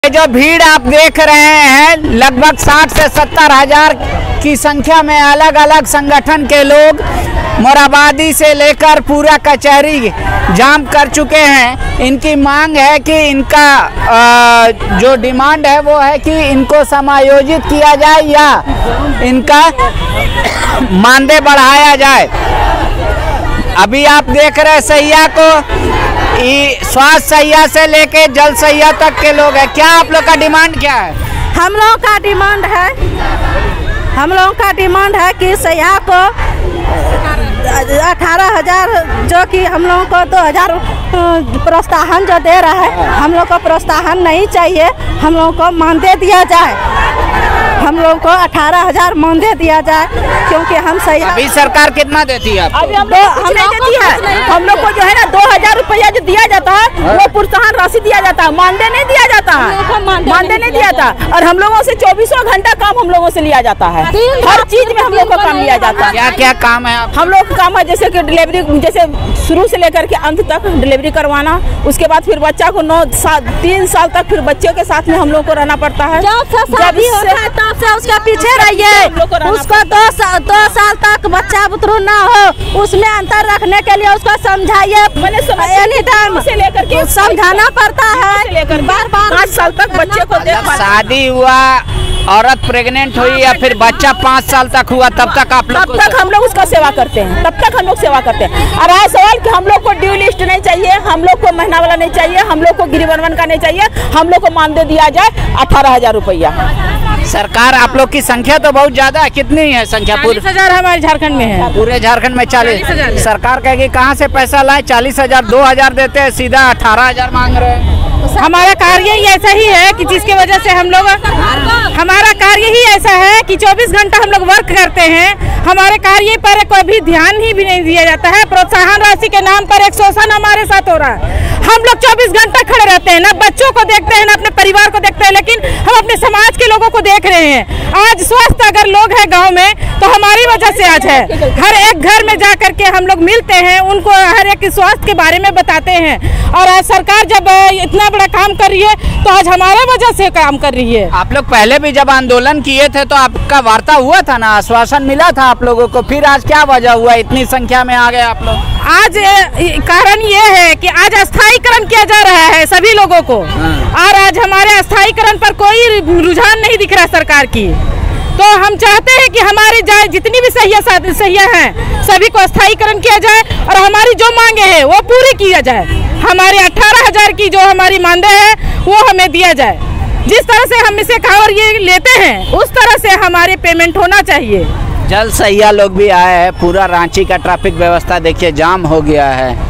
जो भीड़ आप देख रहे हैं लगभग 60 से 70 हजार की संख्या में अलग अलग संगठन के लोग मोराबादी से लेकर पूरा कचहरी जाम कर चुके हैं। इनकी मांग है कि इनका जो डिमांड है वो है कि इनको समायोजित किया जाए या इनका मानदेय बढ़ाया जाए। अभी आप देख रहे हैं सैया को, स्वास्थ्य सैया से लेके जल सैया तक के लोग हैं। क्या आप लोग का डिमांड क्या है? हम लोगों का डिमांड है कि सैया को 18,000 जो कि हम लोगों को 2,000 प्रोत्साहन जो दे रहा है, हम लोग को प्रोत्साहन नहीं चाहिए। हम लोगों को मानदेय दिया जाए, हम लोगों को 18,000 मानदेय दिया जाए, क्योंकि हम सही। अभी सरकार कितना देती है? अभी हम लोग को जो है ना 2,000 रुपया जो दिया जाता है वो प्रोत्साहन राशि दिया जाता है, मानदेय नहीं दिया जाता है, मानदेय नहीं दिया जाता। और हम लोगों से 24 घंटा काम हम लोगों से लिया जाता है, हर चीज में हम लोग को काम लिया जाता है। क्या क्या काम है? हम लोग का काम है जैसे कि डिलीवरी, जैसे शुरू से लेकर के अंत तक डिलीवरी करवाना, उसके बाद फिर बच्चा को 3 साल तक फिर बच्चों के साथ में हम लोग को रहना पड़ता है। से उसके पीछे रहिए, उसको 2 साल तक बच्चा बुतरू ना हो, उसमें अंतर रखने के लिए उसको समझाइए। एनी टाइम से लेकर के समझाना पड़ता है, लेकर बार 5 साल तक बच्चे को शादी हुआ, औरत प्रेग्नेंट हुई या फिर बच्चा 5 साल तक हुआ, तब तक हम लोग उसका सेवा करते हैं, तब तक हम लोग सेवा करते हैं। और आया सवाल कि हम लोग को ड्यू लिस्ट नहीं चाहिए, हम लोग को महीना वाला नहीं चाहिए, हम लोग को गिरिवन का नहीं चाहिए, हम लोग को मानदेय दिया जाए 18,000 रुपया। सरकार आप लोग की संख्या तो बहुत ज्यादा है, कितनी है संख्या? 40,000 हमारे झारखंड में है। पूरे झारखंड में 40,000। सरकार कहेगी कहाँ से पैसा लाए? 40,000 2,000 देते हैं, सीधा 18,000 मांग रहे हैं। हमारा कार्य ही ऐसा ही है कि जिसकी वजह से हमारा कार्य ही ऐसा है कि 24 घंटा हम लोग वर्क करते हैं। हमारे कार्य पर कोई भी ध्यान ही भी नहीं दिया जाता है। प्रोत्साहन राशि के नाम पर एक शोषण हमारे साथ हो रहा है। हम लोग 24 घंटा खड़े रहते हैं, ना बच्चों को देखते हैं ना अपने परिवार को देखते हैं, लेकिन हम अपने समाज के लोगों को देख रहे हैं। आज स्वस्थ अगर लोग हैं गांव में तो हमारी वजह से आज है। हर एक घर में जा करके हम लोग मिलते हैं, उनको हर एक स्वास्थ्य के बारे में बताते हैं। और आज सरकार जब इतना बड़ा काम कर रही है तो आज हमारे वजह से काम कर रही है। आप लोग पहले भी जब आंदोलन किए थे तो आपका वार्ता हुआ था ना, आश्वासन मिला था आप लोगों को, फिर आज क्या वजह हुआ इतनी संख्या में आ गए आप लोग? आज कारण ये है कि आज अस्थायीकरण किया जा रहा है सभी लोगों को, और आज हमारे अस्थायीकरण पर कोई रुझान नहीं दिख रहा सरकार की। तो हम चाहते हैं कि हमारे जितनी भी सहिया हैं सभी को अस्थायीकरण किया जाए और हमारी जो मांगे हैं वो पूरी किया जाए। हमारे 18,000 की जो हमारी मानदेय है वो हमें दिया जाए। जिस तरह से हम इसे खबर ये लेते हैं उस तरह से हमारे पेमेंट होना चाहिए। जल सैया लोग भी आए हैं, पूरा रांची का ट्रैफिक व्यवस्था देखिए जाम हो गया है।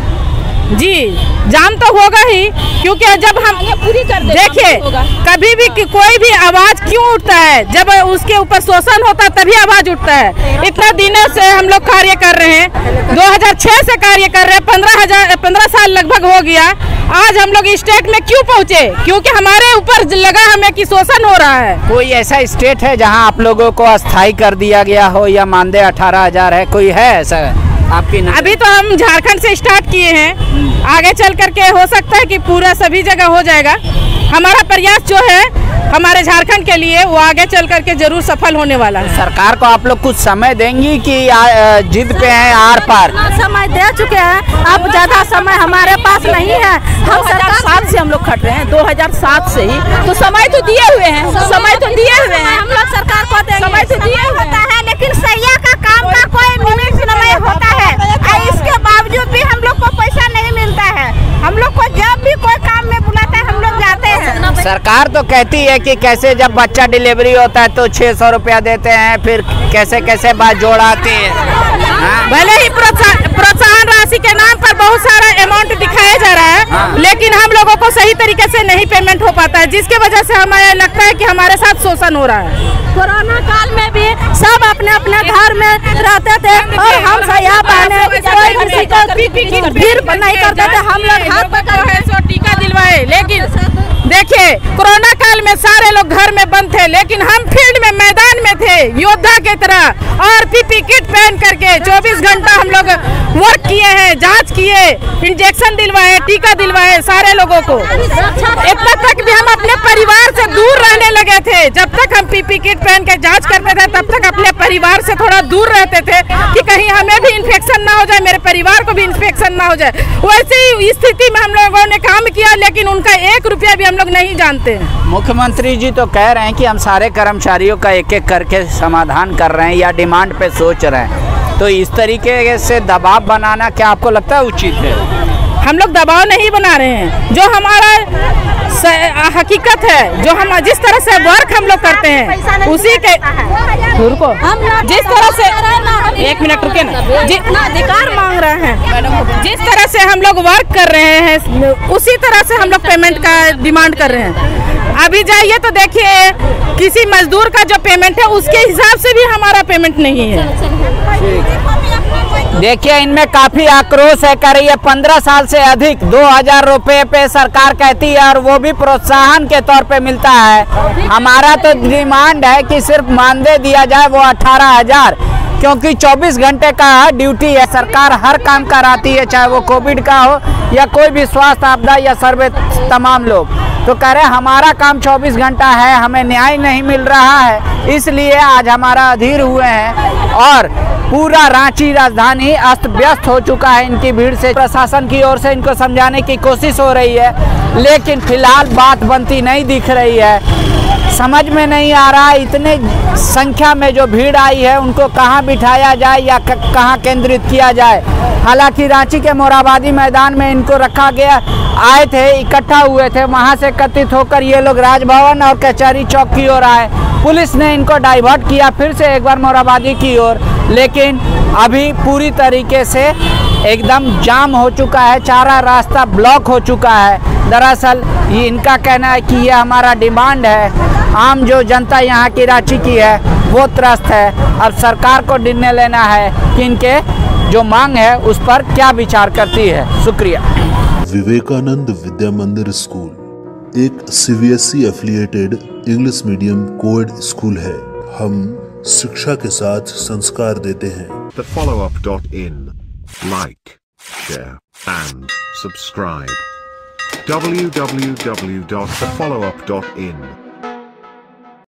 जी जाम तो होगा ही, क्योंकि जब हम पूरी कर देखिए कभी भी कोई भी आवाज क्यों उठता है, जब उसके ऊपर शोषण होता है तभी आवाज उठता है। इतना दिनों से हम लोग कार्य कर रहे हैं, 2006 से कार्य कर रहे हैं, 15 साल लगभग हो गया। आज हम लोग स्टेट में क्यों पहुँचे? क्योंकि हमारे ऊपर लगा हमें कि शोषण हो रहा है। कोई ऐसा स्टेट है जहां आप लोगों को अस्थायी कर दिया गया हो या मानदेय 18,000 है? कोई है ऐसा आपकी? अभी तो हम झारखंड से स्टार्ट किए हैं, आगे चल करके हो सकता है कि पूरा सभी जगह हो जाएगा। हमारा प्रयास जो है हमारे झारखंड के लिए वो आगे चल करके जरूर सफल होने वाला है। सरकार को आप लोग कुछ समय देंगी कि जिद पे हैं आर पार? समय दे चुके हैं, अब ज्यादा समय हमारे पास नहीं है। हम 2007 से हम लोग खट रहे हैं, 2007 से ही तो समय तो दिए हुए हैं, समय तो दिए हुए हैं हम लोग सरकार को देंगे। समय तो दिए होता है, लेकिन सैया का काम का कोई नियमित समय होता है, इसके बावजूद भी हम लोग को पैसा नहीं मिलता है। हम लोग को जब भी कोई काम में बुलाता है हम लोग जाते हैं। सरकार तो कहती है कि कैसे जब बच्चा डिलीवरी होता है तो 600 रुपया देते हैं, फिर कैसे कैसे बात जोड़ाती है। भले ही प्रोत्साहन राशि के नाम पर बहुत सारा अमाउंट दिखाया जा रहा है, लेकिन हम लोगों को सही तरीके से नहीं पेमेंट हो पाता है, जिसकी वजह से हमें लगता है कि हमारे साथ शोषण हो रहा है। कोरोना काल में भी सब अपने अपने घर में रहते थे और हम सैया बहने कोई किसी को भीड़ नहीं करते थे। हम लोग हाथ पकड़ टीका दिलवाए, लेकिन देखिए, कोरोना काल में सारे लोग घर में बंद थे, लेकिन हम फील्ड में मैदान में थे योद्धा की तरह, और पीपी किट पहन करके 24 घंटा हम लोग वर्क किए हैं, जांच किए, इंजेक्शन दिलवाए, टीका दिलवाए सारे लोगों को। इतना तक भी हम अपने परिवार से दूर रहने लगे थे। जब तक हम पीपी किट पहन के जांच करते थे, तब तक अपने परिवार से थोड़ा दूर रहते थे कि कहीं हमें भी इन्फेक्शन ना हो जाए, मेरे परिवार को भी इन्फेक्शन ना हो जाए। वैसे ही स्थिति में हम लोगों ने काम किया, लेकिन उनका 1 रुपया भी हम लोग नहीं जानते। मुख्यमंत्री जी तो कह रहे हैं कि हम सारे कर्मचारियों का एक एक करके समाधान कर रहे हैं या डिमांड पे सोच रहे हैं, तो इस तरीके से दबाव बनाना क्या आपको लगता है उचित है? हम लोग दबाव नहीं बना रहे हैं, जो हमारा हकीकत है, जो हम जिस तरह से वर्क हम लोग करते हैं उसी के रुको, जिस तरह से 1 मिनट रुके ना, अधिकार मांग रहे हैं, जिस तरह से हम लोग वर्क कर रहे हैं उसी तरह से हम लोग पेमेंट का डिमांड कर रहे हैं। अभी जाइए तो देखिए, किसी मजदूर का जो पेमेंट है उसके हिसाब से भी हमारा पेमेंट नहीं है। देखिए, इनमें काफी आक्रोश है, कर रही है 15 साल से अधिक 2000 रुपए पे सरकार कहती है, और वो भी प्रोत्साहन के तौर पे मिलता है। हमारा तो डिमांड है कि सिर्फ मानदेय दिया जाए वो 18,000, क्योंकि 24 घंटे का ड्यूटी है, सरकार हर काम कराती है, चाहे वो कोविड का हो या कोई भी स्वास्थ्य आपदा या सर्वे तमाम लोग। तो कह रहे हमारा काम 24 घंटा है, हमें न्याय नहीं मिल रहा है, इसलिए आज हमारा अधीर हुए हैं, और पूरा रांची राजधानी अस्त व्यस्त हो चुका है इनकी भीड़ से। प्रशासन की ओर से इनको समझाने की कोशिश हो रही है, लेकिन फिलहाल बात बनती नहीं दिख रही है। समझ में नहीं आ रहा इतने संख्या में जो भीड़ आई है उनको कहाँ बिठाया जाए या कहाँ केंद्रित किया जाए। हालांकि रांची के मोराबादी मैदान में इनको रखा गया, आए थे, इकट्ठा हुए थे, वहाँ से एकत्रित होकर ये लोग राजभवन और कचहरी चौक की ओर आए। पुलिस ने इनको डाइवर्ट किया फिर से एक बार मोराबादी की ओर, लेकिन अभी पूरी तरीके से एकदम जाम हो चुका है, चारा रास्ता ब्लॉक हो चुका है। दरअसल ये इनका कहना है कि ये हमारा डिमांड है, आम जो जनता यहाँ की रांची की है वो त्रस्त है। अब सरकार को निर्णय लेना है कि इनके जो मांग है उस पर क्या विचार करती है। शुक्रिया। विवेकानंद विद्या मंदिर स्कूल एक CBSE affiliated English medium coed school है। हम शिक्षा के साथ संस्कार देते हैं। thefollowup.in Like, share and subscribe. www.thefollowup.in